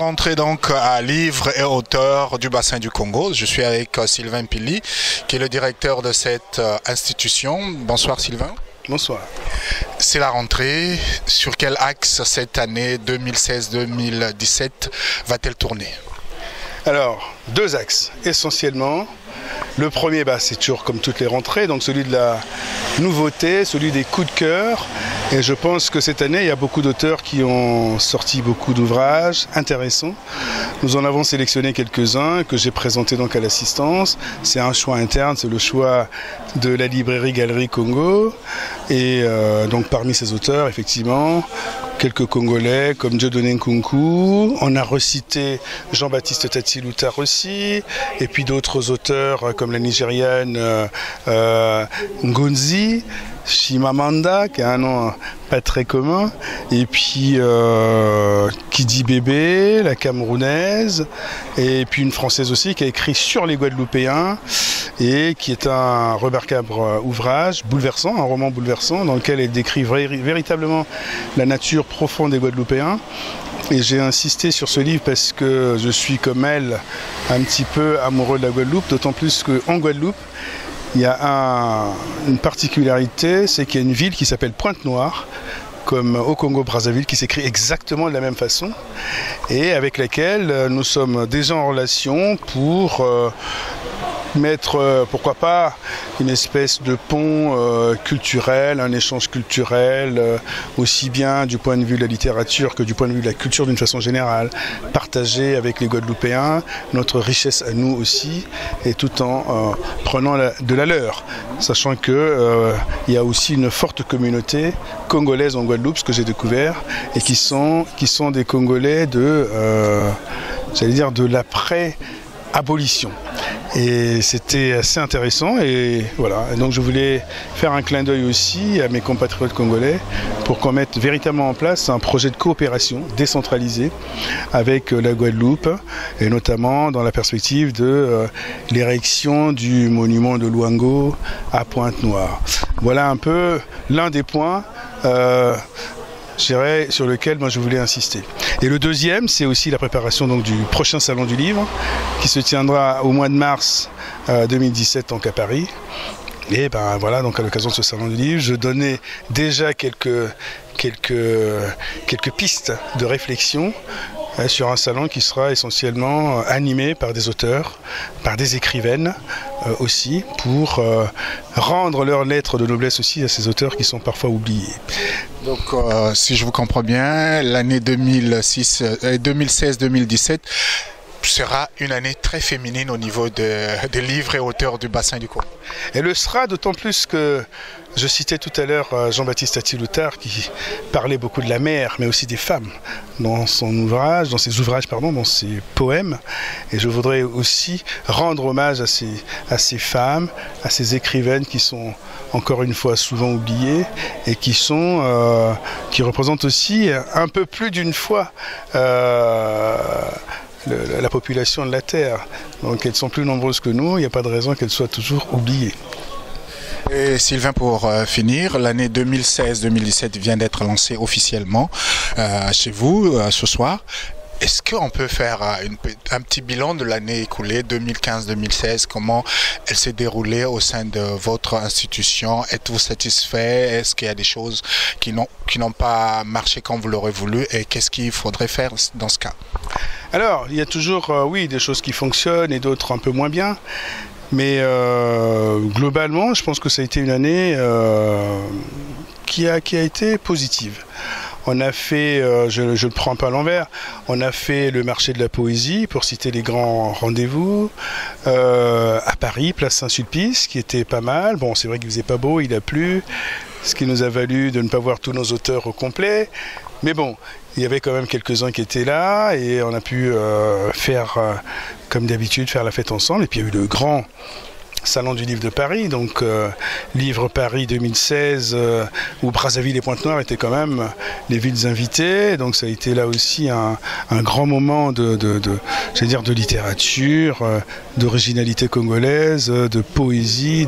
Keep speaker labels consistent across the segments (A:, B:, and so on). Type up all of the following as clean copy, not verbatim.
A: rentrée donc à livres et auteurs du bassin du Congo. Je suis avec Sylvain Pili, qui est le directeur de cette institution. Bonsoir Sylvain.
B: Bonsoir.
A: C'est la rentrée. Sur quel axe cette année 2016-2017 va-t-elle tourner?
B: Alors, deux axes essentiellement. Le premier, c'est toujours comme toutes les rentrées, donc celui de la nouveauté, celui des coups de cœur. Et je pense que cette année, il y a beaucoup d'auteurs qui ont sorti beaucoup d'ouvrages intéressants. Nous en avons sélectionné quelques-uns que j'ai présentés donc à l'assistance. C'est un choix interne, c'est le choix de la librairie Galerie Congo. Et donc parmi ces auteurs, effectivement, quelques Congolais comme Dieudonné Nkunku. On a recité Jean-Baptiste Tati-Loutar aussi. Et puis d'autres auteurs comme la Nigériane Ngonzi, Chimamanda, qui a un nom pas très commun. Et puis Kidi Bébé, la Camerounaise. Et puis une Française aussi qui a écrit sur les Guadeloupéens et qui est un remarquable ouvrage bouleversant, un roman bouleversant dans lequel elle décrit véritablement la nature profonde des Guadeloupéens. Et j'ai insisté sur ce livre parce que je suis comme elle un petit peu amoureux de la Guadeloupe, d'autant plus qu'en Guadeloupe, il y a une particularité, c'est qu'il y a une ville qui s'appelle Pointe-Noire, comme au Congo-Brazzaville, qui s'écrit exactement de la même façon, et avec laquelle nous sommes déjà en relation pour mettre, pourquoi pas, une espèce de pont culturel, un échange culturel, aussi bien du point de vue de la littérature que du point de vue de la culture d'une façon générale, partager avec les Guadeloupéens notre richesse à nous aussi, et tout en prenant de la leur, sachant que il y a aussi une forte communauté congolaise en Guadeloupe, ce que j'ai découvert, et qui sont des Congolais j'allais dire de l'après-abolition. Et c'était assez intéressant et voilà. Et donc je voulais faire un clin d'œil aussi à mes compatriotes congolais pour qu'on mette véritablement en place un projet de coopération décentralisé avec la Guadeloupe et notamment dans la perspective de l'érection du monument de Luango à Pointe-Noire. Voilà un peu l'un des points sur lequel moi je voulais insister. Et le deuxième, c'est aussi la préparation donc, du prochain salon du livre qui se tiendra au mois de mars 2017 donc à Paris. Et voilà, donc à l'occasion de ce salon du livre, je donnais déjà quelques pistes de réflexion sur un salon qui sera essentiellement animé par des auteurs, par des écrivaines aussi, pour rendre leurs lettres de noblesse aussi à ces auteurs qui sont parfois oubliés.
A: Donc si je vous comprends bien, l'année 2016-2017 sera une année très féminine au niveau des livres et auteurs du bassin du Congo.
B: Elle le sera d'autant plus que je citais tout à l'heure Jean-Baptiste Tati-Loutar qui parlait beaucoup de la mer, mais aussi des femmes dans ses ouvrages, dans ses poèmes. Et je voudrais aussi rendre hommage à ces femmes, à ces écrivaines qui sont encore une fois souvent oubliées et qui représentent aussi un peu plus d'une fois la population de la Terre. Donc elles sont plus nombreuses que nous, il n'y a pas de raison qu'elles soient toujours oubliées.
A: Et Sylvain, pour finir, l'année 2016-2017 vient d'être lancée officiellement chez vous ce soir. Est-ce qu'on peut faire un petit bilan de l'année écoulée 2015-2016? Comment elle s'est déroulée au sein de votre institution? Êtes-vous satisfait? Est-ce qu'il y a des choses qui n'ont pas marché comme vous l'aurez voulu? Et qu'est-ce qu'il faudrait faire dans ce cas?
B: Alors, il y a toujours, oui, des choses qui fonctionnent et d'autres un peu moins bien. Mais globalement, je pense que ça a été une année qui a été positive. On a fait, je ne le prends pas à l'envers, on a fait le marché de la poésie, pour citer les grands rendez-vous, à Paris, place Saint-Sulpice, qui était pas mal. Bon, c'est vrai qu'il faisait pas beau, il a plu, ce qui nous a valu de ne pas voir tous nos auteurs au complet. Mais bon, il y avait quand même quelques-uns qui étaient là et on a pu faire, comme d'habitude, faire la fête ensemble. Et puis il y a eu le grand Salon du livre de Paris, donc Livre Paris 2016, où Brazzaville et Pointe-Noire étaient quand même les villes invitées. Donc ça a été là aussi un grand moment j'allais dire de littérature, d'originalité congolaise, de poésie,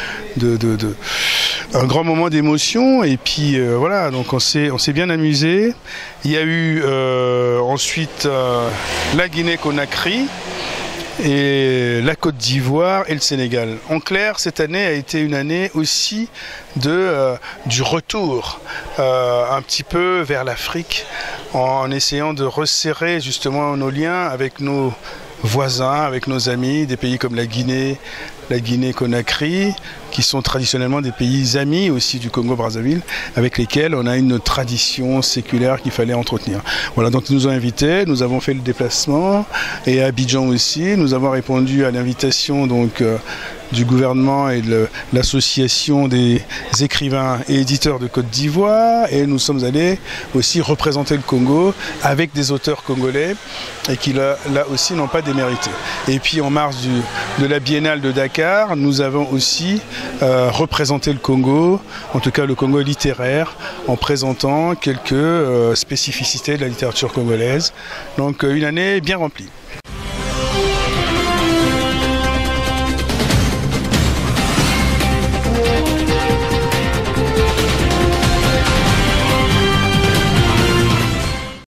B: un grand moment d'émotion. Et puis voilà, donc on s'est bien amusé. Il y a eu ensuite la Guinée-Conakry, et la Côte d'Ivoire et le Sénégal. En clair, cette année a été une année aussi du retour un petit peu vers l'Afrique, en essayant de resserrer justement nos liens avec nos voisins, avec nos amis, des pays comme la Guinée-Conakry, qui sont traditionnellement des pays amis aussi du Congo-Brazzaville, avec lesquels on a une tradition séculaire qu'il fallait entretenir. Voilà, donc ils nous ont invités, nous avons fait le déplacement, et à Abidjan aussi, nous avons répondu à l'invitation donc du gouvernement et de l'association des écrivains et éditeurs de Côte d'Ivoire, et nous sommes allés aussi représenter le Congo avec des auteurs congolais et qui là aussi n'ont pas démérité. Et puis en marge de la Biennale de Dakar, nous avons aussi représenté le Congo, en tout cas le Congo littéraire, en présentant quelques spécificités de la littérature congolaise. Donc une année bien remplie.